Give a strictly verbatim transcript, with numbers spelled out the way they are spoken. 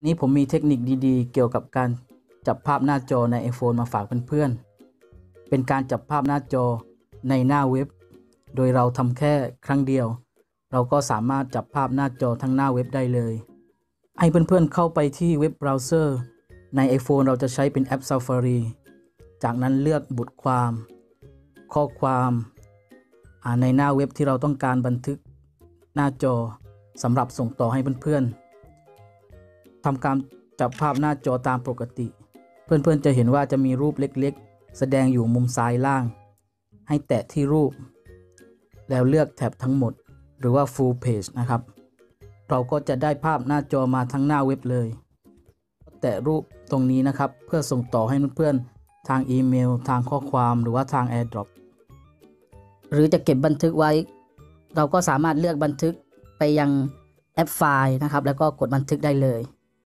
นี้ผมมีเทคนิคดีๆเกี่ยวกับการจับภาพหน้าจอใน iPhone มาฝากเพื่อนๆเป็นการจับภาพหน้าจอในหน้าเว็บโดยเราทำแค่ครั้งเดียวเราก็สามารถจับภาพหน้าจอทั้งหน้าเว็บได้เลยให้เพื่อนๆเข้าไปที่เว็บเบราว์เซอร์ใน iPhone เราจะใช้เป็นแอป Safari จากนั้นเลือกบทความข้อความในหน้าเว็บที่เราต้องการบันทึกหน้าจอสำหรับส่งต่อให้เพื่อนๆทำการจับภาพหน้าจอตามปกติเพื่อนๆจะเห็นว่าจะมีรูปเล็กๆแสดงอยู่มุมซ้ายล่างให้แตะที่รูปแล้วเลือกแท็บทั้งหมดหรือว่า Full Page นะครับเราก็จะได้ภาพหน้าจอมาทั้งหน้าเว็บเลยแตะรูปตรงนี้นะครับเพื่อส่งต่อให้เพื่อนๆทางอีเมลทางข้อความหรือว่าทาง AirDrop หรือจะเก็บบันทึกไว้เราก็สามารถเลือกบันทึกไปยังแอปไฟล์นะครับแล้วก็กดบันทึกได้เลย